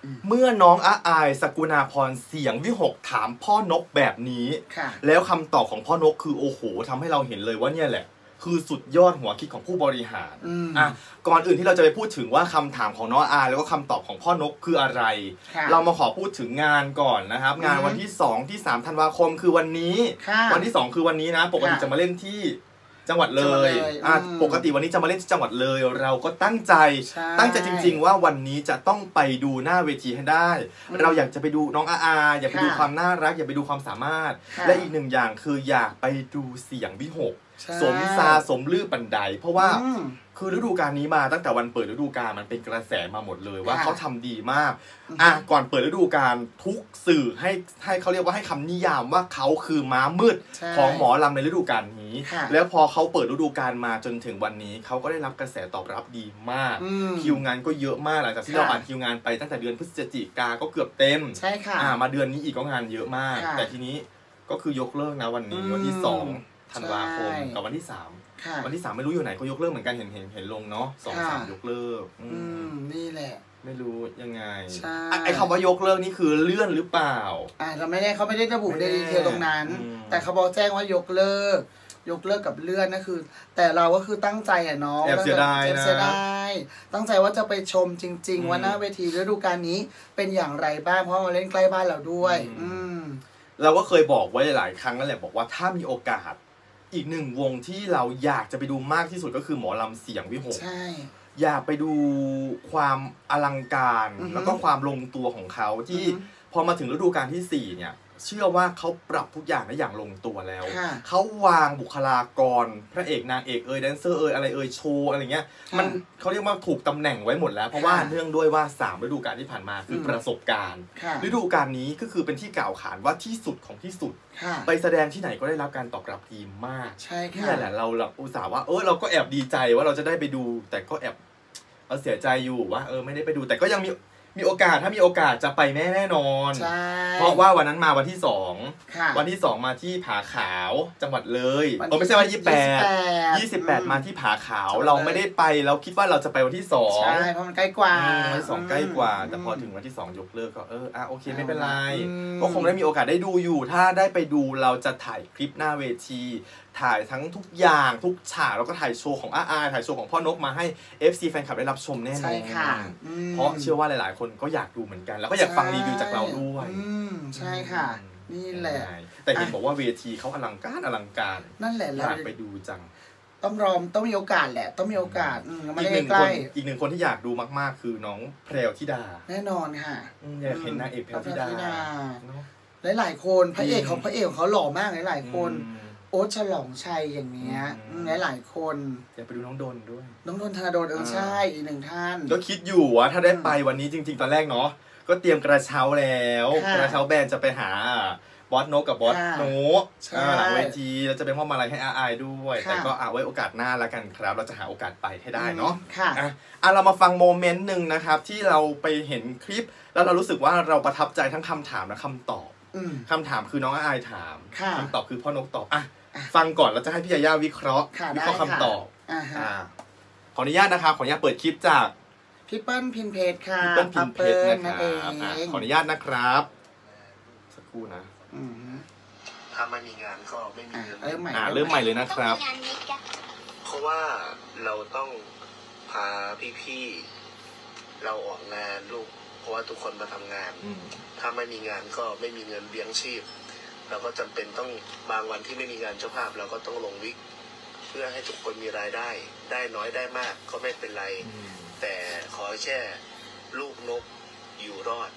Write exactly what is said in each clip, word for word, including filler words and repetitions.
เมื่อน้องอาอายสกุณาพรเสียงวิหกถามพ่อนกแบบนี้แล้วคำตอบของพ่อนกคือโอ้โหทำให้เราเห็นเลยว่าเนี่ยแหละคือสุดยอดหัวคิดของผู้บริหารอ่ะก่อนอื่นที่เราจะไปพูดถึงว่าคำถามของน้องอาแล้วก็คำตอบของพ่อนกคืออะไรเรามาขอพูดถึงงานก่อนนะครับงานวันที่สองที่สามธันวาคมคือวันนี้วันที่สองคือวันนี้นะปกติจะมาเล่นที่จังหวัดเลยอ่ะปกติวันนี้จะมาเล่นที่จังหวัดเลยเราก็ตั้งใจตั้งใจจริงๆว่าวันนี้จะต้องไปดูหน้าเวทีให้ได้เราอยากจะไปดูน้องอาอาอยากไปดูความน่ารักอยากไปดูความสามารถและอีกหนึ่งอย่างคืออยากไปดูเสียงวิหกสมซาสมลือบันไดเพราะว่าคือฤดูกาลนี้มาตั้งแต่วันเปิดฤดูกาลมันเป็นกระแสมาหมดเลยว่าเขาทำดีมากอ่ะก่อนเปิดฤดูกาลทุกสื่อให้ให้เขาเรียกว่าให้คำนิยามว่าเขาคือม้ามืดของหมอลำในฤดูกาลนี้แล้วพอเขาเปิดฤดูกาลมาจนถึงวันนี้เขาก็ได้รับกระแสตอบรับดีมากคิวงานก็เยอะมากหลังจากที่เราอ่านคิวงานไปตั้งแต่เดือนพฤศจิกาก็เกือบเต็มใช่ค่ะอ่ามาเดือนนี้อีกก็งานเยอะมากแต่ทีนี้ก็คือยกเลิกนะวันนี้วันที่สองธันวาคมกับวันที่สามวันที่สามไม่รู้อยู่ไหนเขายกเลิกเหมือนกันเห็นเห็นเห็นลงเนาะสองสามยกเลิกอืมนี่แหละไม่รู้ยังไงไอ้คำว่ายกเลิกนี่คือเลื่อนหรือเปล่าอ่าเราไม่ได้เขาไม่ได้ระบุในดีเทลตรงนั้นแต่เขาบอกแจ้งว่ายกเลิกยกเลิกกับเลื่อนนั่นคือแต่เราก็คือตั้งใจอ่ะเนาะแอบเสียดายนะเสียดายตั้งใจว่าจะไปชมจริงๆว่าหน้าเวทีฤดูกาลนี้เป็นอย่างไรบ้างเพราะมาเล่นใกล้บ้านเราด้วยอืมเราก็เคยบอกไว้หลายครั้งนั่นแหละบอกว่าถ้ามีโอกาสอีกหนึ่งวงที่เราอยากจะไปดูมากที่สุดก็คือหมอลำเสียงวิหกใช่อยากไปดูความอลังการแล้วก็ความลงตัวของเขาที่พอมาถึงฤดูกาลที่สี่เนี่ยเชื่อว่าเขาปรับทุกอย่างได้อย่างลงตัวแล้วเขาวางบุคลากรพระเอกนางเอกเอ่ยแดนเซอร์เอ่ยอะไรเอ่ยโชว์อะไรเงี้ยมันเขาเรียกว่าถูกตำแหน่งไว้หมดแล้วเพราะว่าเนื่องด้วยว่าสามฤดูกาลที่ผ่านมาคือประสบการณ์ฤดูกาลนี้ก็คือเป็นที่กล่าวขานว่าที่สุดของที่สุดไปแสดงที่ไหนก็ได้รับการตอบรับดีมากนี่แหละเราเราอุตส่าห์ว่าเออเราก็แอบดีใจว่าเราจะได้ไปดูแต่ก็แอบเอาเสียใจอยู่ว่าเออไม่ได้ไปดูแต่ก็ยังมีมีโอกาสถ้ามีโอกาสจะไปแน่แน่นอนเพราะว่าวันนั้นมาวันที่สองวันที่สองมาที่ผาขาวจังหวัดเลยโอ้ไม่ใช่วันที่ยี่สิบแปดยี่สิบแปดมาที่ผาขาวเราไม่ได้ไปเราคิดว่าเราจะไปวันที่สองใช่เพราะมันใกล้กว่าวันที่สองใกล้กว่าแต่พอถึงวันที่สองยกเลิกก็เอออ่ะโอเคไม่เป็นไรก็คงได้มีโอกาสได้ดูอยู่ถ้าได้ไปดูเราจะถ่ายคลิปหน้าเวทีถ่ายทั้งทุกอย่างทุกฉากแล้วก็ถ่ายโชว์ของอาอาถ่ายโชว์ของพ่อนกมาให้ เอฟ ซี แฟนคลับได้รับชมแน่นอนเพราะเชื่อว่าหลายๆคนก็อยากดูเหมือนกันแล้วก็อยากฟังรีวิวจากเราด้วยใช่ค่ะนี่แหละแต่เห็นบอกว่าเวทีเขาอลังการอลังการนั่นแหละอยากไปดูจังต้องรอต้องมีโอกาสแหละต้องมีโอกาสอีกหนึ่งคนอีกหนึ่งคนที่อยากดูมากๆคือน้องแพรวธิดาแน่นอนค่ะอยากเห็นนางเอกแพรวธิดาหลายๆคนพระเอกของพระเอกของเขาหล่อมากหลายๆคนโอ๊ตฉลองชัยอย่างเนี้ยหลายๆคนอยากไปดูน้องดนด้วยน้องดนธนาดลเออใช่อีกหนึ่งท่านก็คิดอยู่ว่าถ้าได้ไปวันนี้จริงๆตอนแรกเนาะก็เตรียมกระเช้าแล้วกระเช้าแบรนด์จะไปหาบอสโนกับบอสโนหลังเวทีแล้วจะเป็นมอบมาลัยให้อาไอด้วยแต่ก็เอาไว้โอกาสหน้าแล้วกันครับเราจะหาโอกาสไปให้ได้เนาะค่ะอ่ะเรามาฟังโมเมนต์หนึ่งนะครับที่เราไปเห็นคลิปแล้วเรารู้สึกว่าเราประทับใจทั้งคำถามและคำตอบคำถามคือน้องอาไอถามคำตอบคือพ่อนกตอบอ่ะฟังก่อนเราจะให้พี่ยาย่าวิเคราะห์วิเคราะห์คำตอบขออนุญาตนะครับขออนุญาตเปิดคลิปจากพี่เปิ้ลพินเพจค่ะพี่เปิ้ลพินเพจนะครับขออนุญาตนะครับสักครู่นะถ้าไม่มีงานก็ไม่มีเงินเริ่มใหม่เริ่มใหม่เลยนะครับเพราะว่าเราต้องพาพี่ๆเราออกงานลูกเพราะว่าทุกคนมาทำงานถ้าไม่มีงานก็ไม่มีเงินเลี้ยงชีพเราก็จำเป็นต้องบางวันที่ไม่มีงานเจ้าภาพเราก็ต้องลงวิกเพื่อให้ทุกคนมีรายได้ได้น้อยได้มากก็ไม่เป็นไรแต่ขอแค่ลูกนกอยู่รอด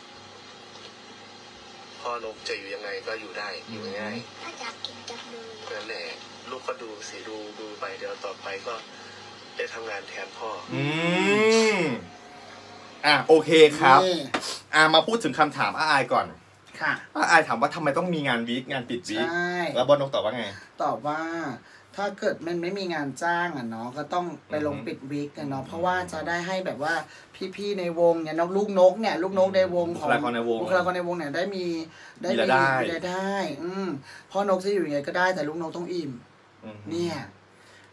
พ่อนกจะอยู่ยังไงก็อยู่ได้อยู่ง่ายนั่นแหละลูกก็ดูสิดูดูไปเดี๋ยวต่อไปก็ได้ทำงานแทนพ่ออืมอ่ะโอเคครับอ่ะมาพูดถึงคำถามอาอายก่อนค่ะอาอายถามว่าทำไมต้องมีงานวีคงานปิดวีคแล้วบอลนกตอบว่าไงตอบว่าถ้าเกิดมันไม่มีงานจ้างอ่ะเนาะก็ต้องไปลงปิดวีคกันเนาะเพราะว่าจะได้ให้แบบว่าพี่ๆในวงเนี่ยนกลูกนกเนี่ยลูกนกในวงของบุคลากรในวงบุคลากรในวงเนี่ยได้มีได้มีรายได้อืมพ่อนกจะอยู่ยังไงก็ได้แต่ลูกนกต้องอิ่มเนี่ย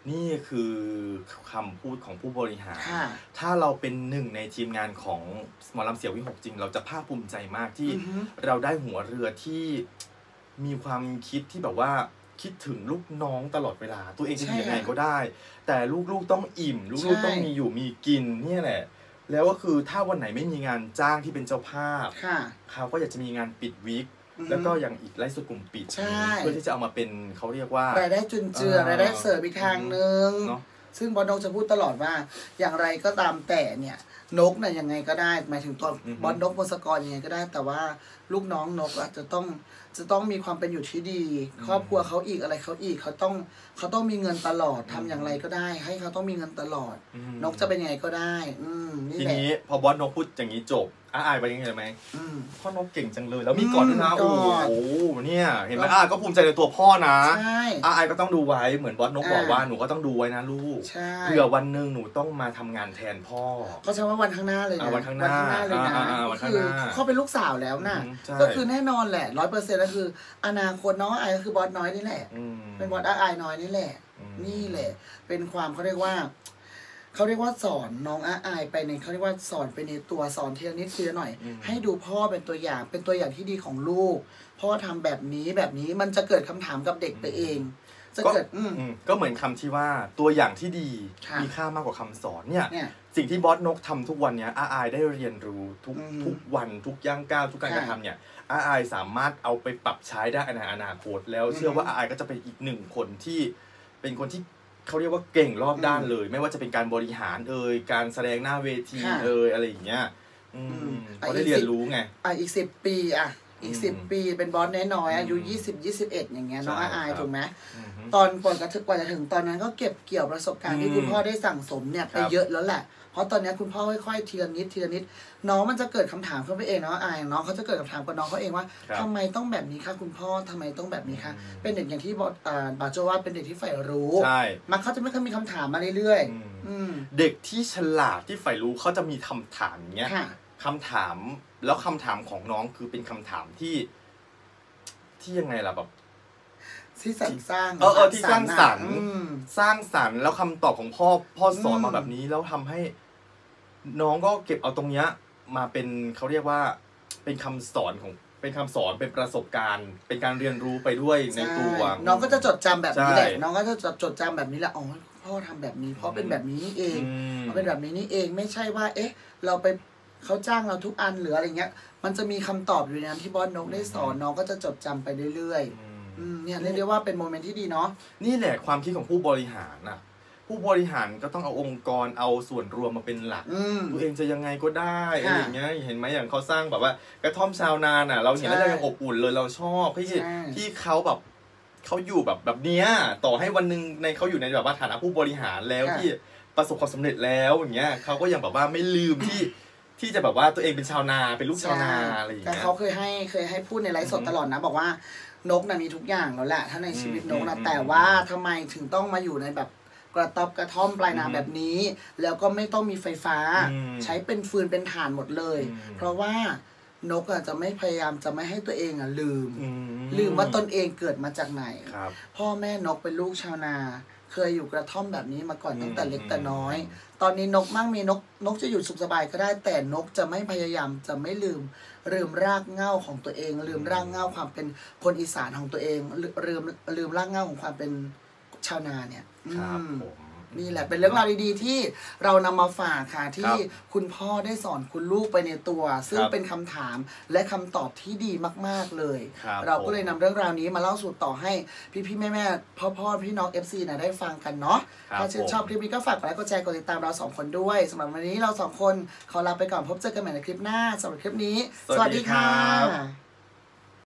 นี่คือคำพูดของผู้บริหารถ้าเราเป็นหนึ่งในทีมงานของหมอลำเสียงวิหกจริงเราจะภาคภูมิใจมากที่เราได้หัวเรือที่มีความคิดที่แบบว่าคิดถึงลูกน้องตลอดเวลาตัวเองจะอยู่ยังไงก็ได้แต่ลูกๆต้องอิ่มลูกๆต้องมีอยู่มีกินนี่แหละแล้วก็คือถ้าวันไหนไม่มีงานจ้างที่เป็นเจ้าภาพเขาก็อยากจะมีงานปิดวิกแล้วก็อย่างอีกไลฟ์สดกลุ่มปิดเพื่อที่จะเอามาเป็นเขาเรียกว่ารายได้จุนเจือรายได้เสริมอีกทางนึงซึ่งบอสนกจะพูดตลอดว่าอย่างไรก็ตามแต่เนี่ยนกน่ะยังไงก็ได้หมายถึงตัวบอสนกมนสกรยังไงก็ได้แต่ว่าลูกน้องนกอาจจะต้องจะต้องมีความเป็นอยู่ที่ดีครอบครัวเขาอีกอะไรเขาอีกเขาต้องเขาต้องมีเงินตลอดทำอย่างไรก็ได้ให้เขาต้องมีเงินตลอดนกจะเป็นยังไงก็ได้อืมทีนี้พอบอสนกพูดอย่างนี้จบอาอายไปยังไงไหมพ่อนกเก่งจังเลยแล้วมีกอดด้วยนะโอ้โหเนี่ยเห็นไหมอาก็ภูมิใจในตัวพ่อนะอาอายก็ต้องดูไว้เหมือนบอสนกบอกว่าหนูก็ต้องดูไว้นะลูกเผื่อวันหนึ่งหนูต้องมาทำงานแทนพ่อเขาใช้ว่าวันข้างหน้าเลยนะวันข้างหน้าเลยนะคือเขาเป็นลูกสาวแล้วน่ะก็คือแน่นอนแหละร้อยเปอร์เซ็นต์ก็คืออนาคตน้องอายก็คือบอสน้อยนี่แหละเป็นบอสอาอายน้อยนี่แหละนี่แหละเป็นความเขาเรียกว่าเขาเรียกว่าสอนน้องอาอายไปในเขาเรียกว่าสอนไปในตัวสอนทีละนิดทีละหน่อยให้ดูพ่อเป็นตัวอย่างเป็นตัวอย่างที่ดีของลูกพ่อทำแบบนี้แบบนี้มันจะเกิดคำถามกับเด็กไปเองจะเกิดก็เหมือนคำที่ว่าตัวอย่างที่ดีมีค่ามากกว่าคำสอนเนี่ยสิ่งที่บอสนกทำทุกวันเนี้ยอาอายได้เรียนรู้ทุกทุกวันทุกย่างก้าวทุกการกระทำเนี่ยอาอายสามารถเอาไปปรับใช้ได้ในอนาคตแล้วเชื่อว่าอาอายก็จะเป็นอีกหนึ่งคนที่เป็นคนที่เขาเรียกว่าเก่งรอบด้านเลยไม่ว่าจะเป็นการบริหารเอ่ยการแสดงหน้าเวทีเอ่ยอะไรอย่างเงี้ยเขาได้เรียนรู้ไงอ่ะอีกสิบปีอ่ะอีกสิบปีเป็นบอสน้อยๆอายุยี่สิบ ยี่สิบเอ็ดอย่างเงี้ยน้องอาอายถูกไหมตอนก่อนจะถึงกว่าจะถึงตอนนั้นก็เก็บเกี่ยวประสบการณ์ที่คุณพ่อได้สั่งสมเนี่ยไปเยอะแล้วแหละเพราะตอนนี้คุณพ่อค่อยๆทีละนิดทีละนิดน้องมันจะเกิดคำถามขึ้นไปเองเนาะอายน้องเขาจะเกิดคำถามกับน้องเขาเองว่าทำไมต้องแบบนี้คะคุณพ่อทำไมต้องแบบนี้คะเป็นเด็กอย่างที่บอสบาโจว่าเป็นเด็กที่ใฝ่รู้มันเขาจะไม่เคยมีคำถามมาเรื่อยๆเด็กที่ฉลาดที่ใฝ่รู้เขาจะมีคำถามเงี้ยคำถามแล้วคำถามของน้องคือเป็นคำถามที่ที่ยังไงล่ะแบบที่สร้างเออเออที่สร้างสรรค์สร้างสรรค์แล้วคำตอบของพ่อพ่อสอนมาแบบนี้แล้วทำให้น้องก็เก็บเอาตรงเนี้ยมาเป็นเขาเรียกว่าเป็นคำสอนของเป็นคำสอนเป็นประสบการณ์เป็นการเรียนรู้ไปด้วยในตัวน้องก็จะจดจำแบบนี้แหละน้องก็จะจดจำแบบนี้แหละอ๋อพ่อทำแบบนี้เพราะเป็นแบบนี้นี่เองเพราะเป็นแบบนี้นี่เองไม่ใช่ว่าเอ๊ะเราไปเขาจ้างเราทุกอันหรืออะไรเงี้ยมันจะมีคำตอบอยู่ในนั้นที่บอสนกได้สอนน้องก็จะจดจำไปเรื่อยๆเนี่ยเรียกได้ว่าเป็นโมเมนต์ที่ดีเนาะนี่แหละความคิดของผู้บริหารน่ะผู้บริหารก็ต้องเอาองค์กรเอาส่วนรวมมาเป็นหลักตัวเองจะยังไงก็ได้อะไรอย่างเงี้ยเห็นไหมอย่างเขาสร้างแบบว่ากระท่อมชาวนาน่ะเราเห็นแล้วยังอบอุ่นเลยเราชอบที่ที่เขาแบบเขาอยู่แบบแบบเนี้ยต่อให้วันนึงในเขาอยู่ในแบบว่าฐานะผู้บริหารแล้วที่ประสบความสำเร็จแล้วอย่างเงี้ยเขาก็ยังแบบว่าไม่ลืมที่ที่จะแบบว่าตัวเองเป็นชาวนาเป็นลูกชาวนาอะไรอย่างเงี้ยแต่เขาเคยให้เคยให้พูดในไลฟ์สดตลอดนะบอกว่านกน่ะมีทุกอย่างแล้วแหละถ้าในชีวิตนกนะแต่ว่าทำไมถึงต้องมาอยู่ในแบบกระต๊อบกระท่อมปลายนาแบบนี้แล้วก็ไม่ต้องมีไฟฟ้าใช้เป็นฟืนเป็นถ่านหมดเลยเพราะว่านกอ่ะจะไม่พยายามจะไม่ให้ตัวเองอ่ะลืมลืมว่าตนเองเกิดมาจากไหนพ่อแม่นกเป็นลูกชาวนาเคยอยู่กระท่อมแบบนี้มาก่อนตั้งแต่เล็กแต่น้อยตอนนี้นกมั่งมีนกนกจะอยู่สุขสบายก็ได้แต่นกจะไม่พยายามจะไม่ลืมลืมรากเหง้าของตัวเองลืมรากเหง้าความเป็นคนอีสานของตัวเองลืมลืมรากเหง้าของความเป็นชาวนาเนี่ยนี่แหละเป็นเรื่องราวดีๆที่เรานำมาฝากค่ะที่คุณพ่อได้สอนคุณลูกไปในตัวซึ่งเป็นคำถามและคำตอบที่ดีมากๆเลยเราก็เลยนำเรื่องราวนี้มาเล่าสู่ต่อให้พี่ๆแม่ๆพ่อๆพี่น้อง เอฟ ซี นะได้ฟังกันเนาะถ้าชื่นชอบคลิปนี้ก็ฝากกดไลค์กดแชร์กดติดตามเราสองคนด้วยสำหรับวันนี้เราสองคนขอลาไปก่อนพบเจอกันใหม่ในคลิปหน้าสำหรับคลิปนี้สวัสดีค่ะ